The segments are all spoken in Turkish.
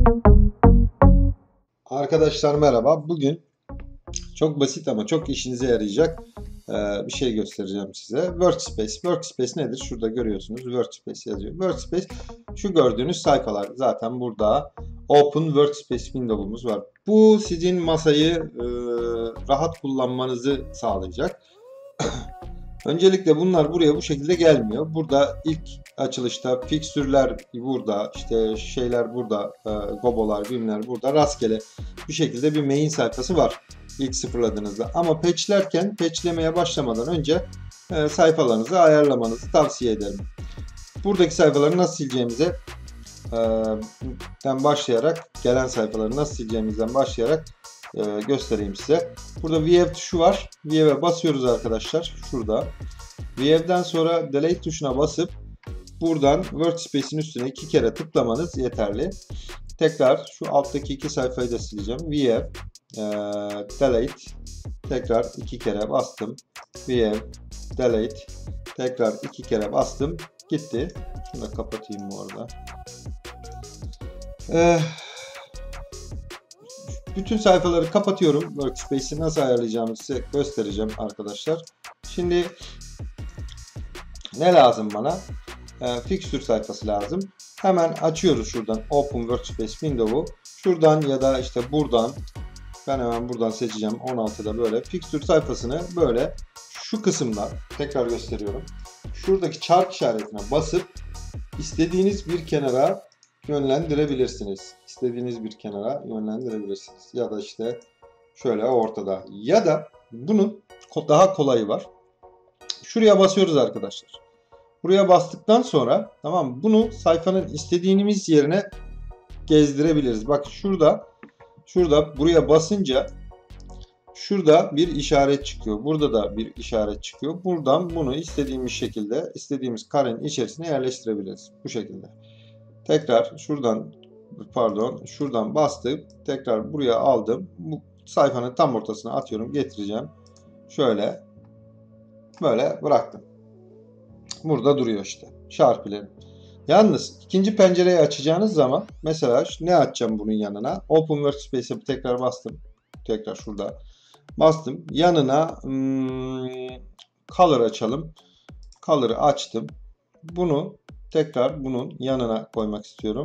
Arkadaşlar merhaba. Bugün çok basit ama çok işinize yarayacak bir şey göstereceğim size. Workspace. Workspace nedir? Şurada görüyorsunuz. Workspace yazıyor. Workspace şu gördüğünüz sayfalar. Zaten burada Open Workspace window'umuz var. Bu sizin masayı rahat kullanmanızı sağlayacak. Öncelikle bunlar buraya bu şekilde gelmiyor. Burada ilk açılışta fikstürler burada, işte şeyler burada, gobolar, bimler burada, rastgele bir şekilde bir main sayfası var ilk sıfırladığınızda. Ama patchlemeye başlamadan önce sayfalarınızı ayarlamanızı tavsiye ederim. Buradaki sayfaları nasıl sileceğimize gelen sayfaları nasıl sileceğimizden başlayarak göstereyim size. Burada View tuşu var. View'e basıyoruz arkadaşlar. Şurada. View'den sonra Delete tuşuna basıp buradan Workspace'in üstüne 2 kere tıklamanız yeterli. Tekrar şu alttaki 2 sayfayı da sileceğim. View, Delete, tekrar 2 kere bastım. View, Delete, tekrar 2 kere bastım. Gitti. Şunu da kapatayım bu arada. Bütün sayfaları kapatıyorum. Workspace'i nasıl ayarlayacağımı size göstereceğim arkadaşlar. Şimdi ne lazım bana? Fixture sayfası lazım. Hemen açıyoruz şuradan Open Workspace Window'u. Şuradan ya da işte buradan, ben hemen buradan seçeceğim. 16'da böyle Fixture sayfasını böyle şu kısımda tekrar gösteriyorum. Şuradaki çark işaretine basıp istediğiniz bir kenara yönlendirebilirsiniz. İstediğiniz bir kenara yönlendirebilirsiniz. Ya da işte şöyle ortada. Ya da bunun daha kolayı var. Şuraya basıyoruz arkadaşlar. Buraya bastıktan sonra tamam, bunu sayfanın istediğimiz yerine gezdirebiliriz. Bak şurada buraya basınca şurada bir işaret çıkıyor. Burada da bir işaret çıkıyor. Buradan bunu istediğimiz şekilde istediğimiz karenin içerisine yerleştirebiliriz. Bu şekilde. Tekrar şuradan bastım. Tekrar buraya aldım. Bu sayfanın tam ortasına atıyorum. Getireceğim. Şöyle. Böyle bıraktım. Burada duruyor işte. Şarpilerim. Yalnız ikinci pencereyi açacağınız zaman mesela ne açacağım bunun yanına? Open Workspace'e tekrar bastım. Tekrar şurada. Bastım. Yanına Color açalım. Color'ı açtım. Bunu tekrar bunun yanına koymak istiyorum.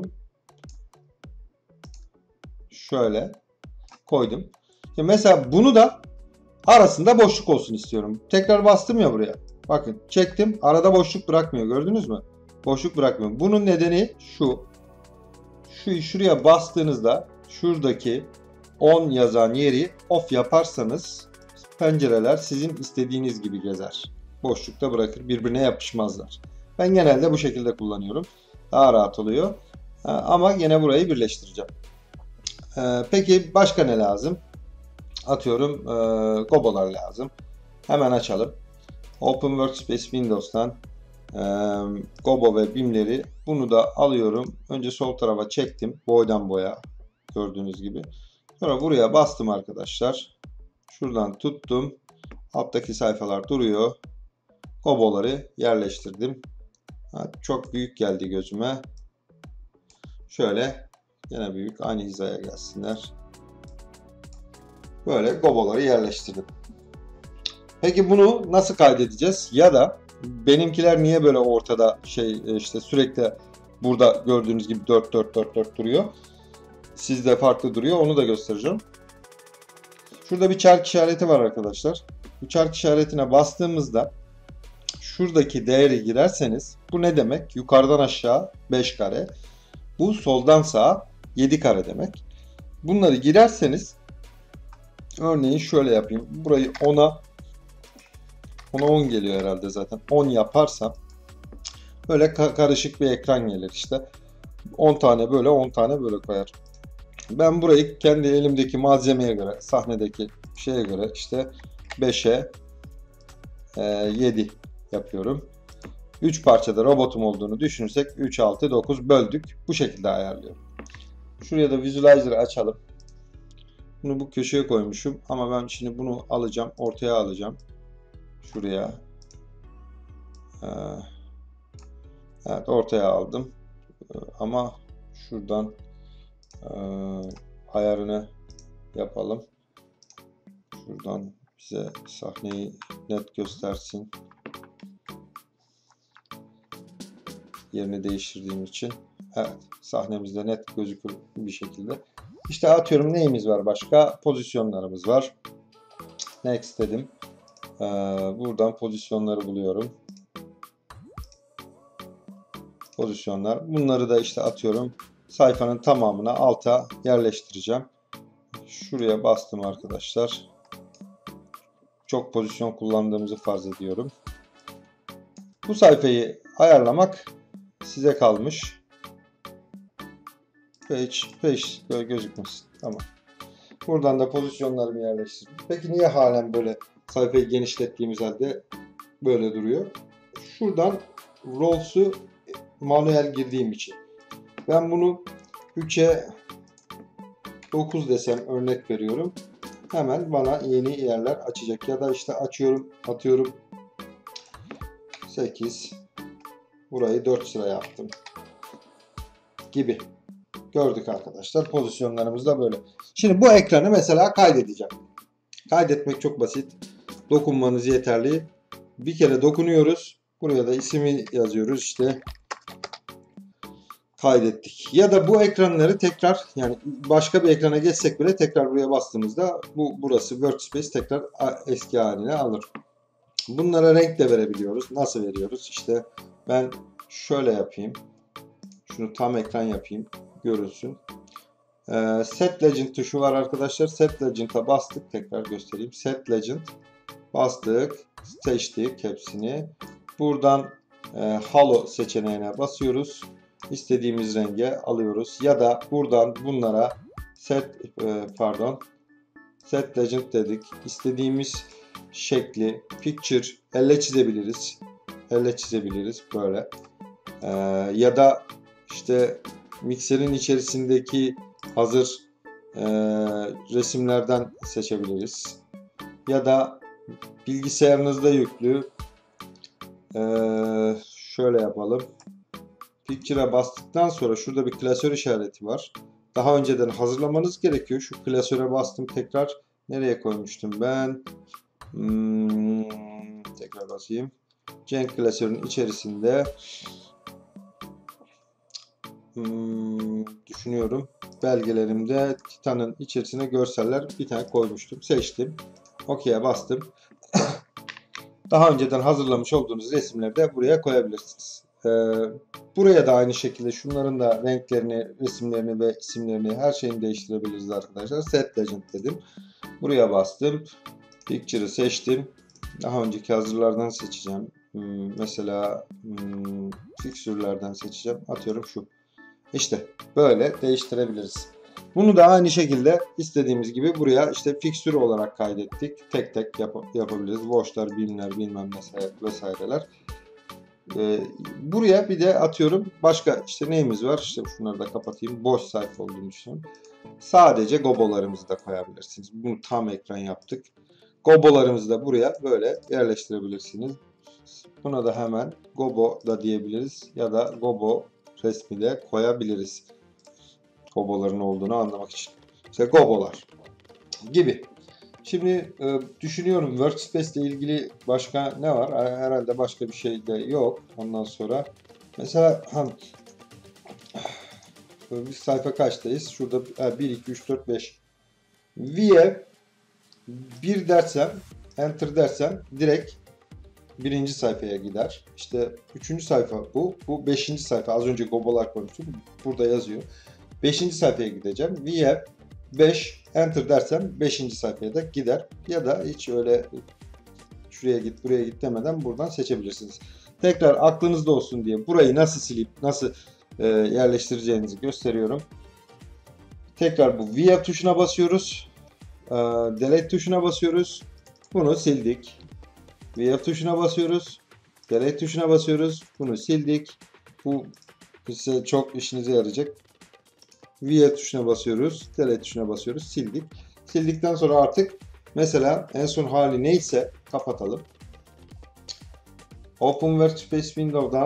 Şöyle koydum. Şimdi mesela bunu da arasında boşluk olsun istiyorum. Tekrar bastım ya buraya. Bakın çektim. Arada boşluk bırakmıyor. Gördünüz mü? Boşluk bırakmıyor. Bunun nedeni şu. Şuraya bastığınızda şuradaki on yazan yeri off yaparsanız pencereler sizin istediğiniz gibi gezer. Boşlukta bırakır. Birbirine yapışmazlar. Ben genelde bu şekilde kullanıyorum. Daha rahat oluyor. Ama yine burayı birleştireceğim. Peki başka ne lazım? Atıyorum gobolar lazım. Hemen açalım. Open Workspace Windows'tan gobo ve bimleri, bunu da alıyorum. Önce sol tarafa çektim. Boydan boya gördüğünüz gibi. Sonra buraya bastım arkadaşlar. Şuradan tuttum. Alttaki sayfalar duruyor. Goboları yerleştirdim. Çok büyük geldi gözüme. Şöyle yine büyük, aynı hizaya gelsinler. Böyle goboları yerleştirdim. Peki bunu nasıl kaydedeceğiz? Ya da benimkiler niye böyle ortada işte sürekli burada gördüğünüz gibi 4 4 4 4 duruyor. Sizde farklı duruyor. Onu da göstereceğim. Şurada bir çark işareti var arkadaşlar. Bu çark işaretine bastığımızda şuradaki değeri girerseniz bu ne demek? Yukarıdan aşağı 5 kare. Bu soldan sağa 7 kare demek. Bunları girerseniz örneğin şöyle yapayım. Burayı 10'a 10 geliyor herhalde zaten. 10 yaparsam böyle karışık bir ekran gelir işte. 10 tane böyle 10 tane böyle koyar. Ben burayı kendi elimdeki malzemeye göre, sahnedeki şeye göre işte 5'e 7 yapıyorum. 3 parçada robotum olduğunu düşünürsek 3, 6, 9 böldük. Bu şekilde ayarlıyorum. Şuraya da Visualizer'ı açalım. Bunu bu köşeye koymuşum ama ben şimdi bunu alacağım, ortaya alacağım. Şuraya. Evet, ortaya aldım. Ama şuradan ayarını yapalım. Şuradan bize sahneyi net göstersin. Yerini değiştirdiğim için. Evet, sahnemizde net gözükür bir şekilde. İşte atıyorum neyimiz var başka? Pozisyonlarımız var. Next dedim. Buradan pozisyonları buluyorum. Pozisyonlar. Bunları da işte atıyorum sayfanın tamamına alta yerleştireceğim. Şuraya bastım arkadaşlar. Çok pozisyon kullandığımızı farz ediyorum. Bu sayfayı ayarlamak size kalmış. Page gözükmesin. Tamam. Buradan da pozisyonlarımı yerleştirdim. Peki niye halen böyle sayfayı genişlettiğimiz halde böyle duruyor? Şuradan rolls'u manuel girdiğim için. Ben bunu 3'e 9 desem örnek veriyorum. Hemen bana yeni yerler açacak. Ya da işte açıyorum, atıyorum 8. Burayı 4 sıra yaptım. Gibi. Gördük arkadaşlar. Pozisyonlarımız da böyle. Şimdi bu ekranı mesela kaydedeceğim. Kaydetmek çok basit. Dokunmanız yeterli. Bir kere dokunuyoruz. Buraya da ismi yazıyoruz. İşte kaydettik. Ya da bu ekranları tekrar, yani başka bir ekrana geçsek bile tekrar buraya bastığımızda burası Workspace tekrar eski haline alır. Bunlara renk de verebiliyoruz. Nasıl veriyoruz? İşte ben şöyle yapayım. Şunu tam ekran yapayım. Görülsün. Set Legend tuşu var arkadaşlar. Set Legend'a bastık. Tekrar göstereyim. Set Legend bastık. Seçtik hepsini. Buradan Halo seçeneğine basıyoruz. İstediğimiz renge alıyoruz. Ya da buradan bunlara Set Legend dedik. İstediğimiz şekli Picture elle çizebiliriz. Elle çizebiliriz böyle. Ya da işte mikserin içerisindeki hazır resimlerden seçebiliriz. Ya da bilgisayarınızda yüklü şöyle yapalım. Picture'a bastıktan sonra şurada bir klasör işareti var. Daha önceden hazırlamanız gerekiyor. Şu klasöre bastım tekrar. Nereye koymuştum ben? Tekrar basayım. Cenk klasörün içerisinde düşünüyorum. Belgelerimde Titan'ın içerisine görseller bir tane koymuştum. Seçtim. OK'ye bastım. Daha önceden hazırlamış olduğunuz resimleri de buraya koyabilirsiniz. Buraya da aynı şekilde şunların da renklerini, resimlerini ve isimlerini, her şeyini değiştirebiliriz arkadaşlar. Set Legend dedim. Buraya bastım. Picture'ı seçtim. Daha önceki hazırlardan seçeceğim. Mesela fixture'lerden seçeceğim. Atıyorum şu. İşte böyle değiştirebiliriz. Bunu da aynı şekilde istediğimiz gibi buraya işte fixture olarak kaydettik. Tek tek yapabiliriz. Watch'lar, binler, bilmem ne vesaireler. Buraya bir de atıyorum başka işte neyimiz var? İşte şunları da kapatayım. Boş sayfa olduğunu düşünüyorum. Sadece gobolarımızı da koyabilirsiniz. Bunu tam ekran yaptık. Gobolarımızı da buraya böyle yerleştirebilirsiniz. Buna da hemen gobo da diyebiliriz. Ya da gobo resmi de koyabiliriz. Goboların olduğunu anlamak için. İşte gobolar gibi. Şimdi düşünüyorum Workspace ile ilgili başka ne var? Herhalde başka bir şey de yok. Ondan sonra mesela biz sayfa kaçtayız? Şurada 1, 2, 3, 4, 5. V'ye 1 dersem, Enter dersem direkt birinci sayfaya gider. İşte 3. sayfa bu. Bu 5. sayfa. Az önce gobolar koymuştum. Burada yazıyor. 5. sayfaya gideceğim. V'ye 5 Enter dersem 5. sayfaya da gider. Ya da hiç öyle şuraya git buraya git demeden buradan seçebilirsiniz. Tekrar aklınızda olsun diye burayı nasıl silip nasıl yerleştireceğinizi gösteriyorum. Tekrar bu V tuşuna basıyoruz. Delete tuşuna basıyoruz. Bunu sildik. V tuşuna basıyoruz. Delete tuşuna basıyoruz. Bunu sildik. Bu size çok işinize yarayacak. V tuşuna basıyoruz. Delete tuşuna basıyoruz. Sildik. Sildikten sonra artık mesela en son hali neyse kapatalım. Open Workspace Window'dan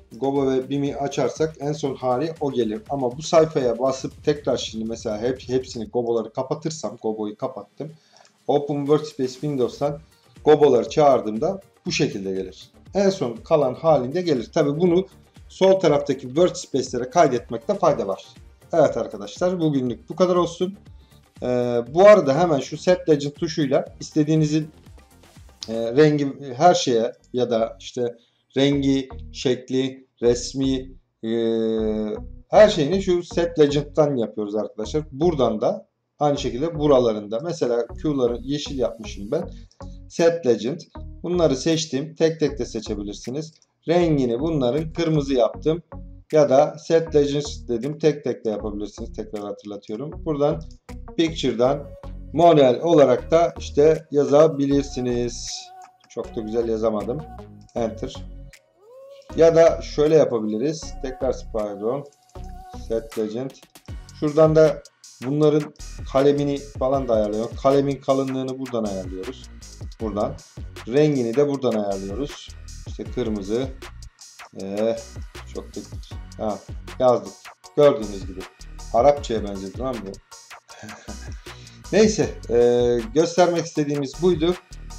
Gobo ve BIM'i açarsak en son hali o gelir. Ama bu sayfaya basıp tekrar şimdi mesela hepsini Gobo'ları kapatırsam, Gobo'yu kapattım. Open Workspace Windows'tan Gobo'ları çağırdığımda bu şekilde gelir. En son kalan halinde gelir. Tabi bunu sol taraftaki Workspace'lere kaydetmekte fayda var. Evet arkadaşlar, bugünlük bu kadar olsun. Bu arada hemen şu Set Legend tuşuyla istediğinizin rengi her şeye ya da işte rengi, şekli, resmi her şeyini şu Set Legend'dan yapıyoruz arkadaşlar. Buradan da aynı şekilde buralarında mesela Q'ları yeşil yapmışım ben. Set Legend. Bunları seçtim. Tek tek de seçebilirsiniz. Rengini bunların kırmızı yaptım. Ya da Set Legends dedim. Tek tek de yapabilirsiniz. Tekrar hatırlatıyorum. Buradan Picture'dan manuel olarak da işte yazabilirsiniz. Çok da güzel yazamadım. Enter. Ya da şöyle yapabiliriz. Tekrar pardon. Set Legend. Şuradan da bunların kalemini falan da ayarlıyoruz. Kalemin kalınlığını buradan ayarlıyoruz. Buradan. Rengini de buradan ayarlıyoruz. İşte kırmızı. Çok da yazdık. Gördüğünüz gibi. Arapçaya benzedi lan bu. Neyse. Göstermek istediğimiz buydu.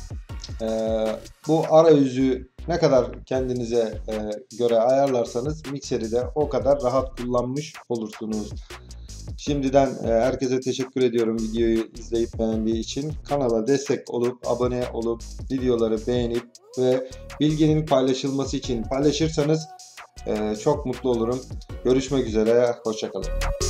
Bu arayüzü ne kadar kendinize göre ayarlarsanız mikseri de o kadar rahat kullanmış olursunuz. Şimdiden herkese teşekkür ediyorum videoyu izleyip beğendiği için. Kanala destek olup abone olup videoları beğenip ve bilginin paylaşılması için paylaşırsanız çok mutlu olurum. Görüşmek üzere. Hoşça kalın.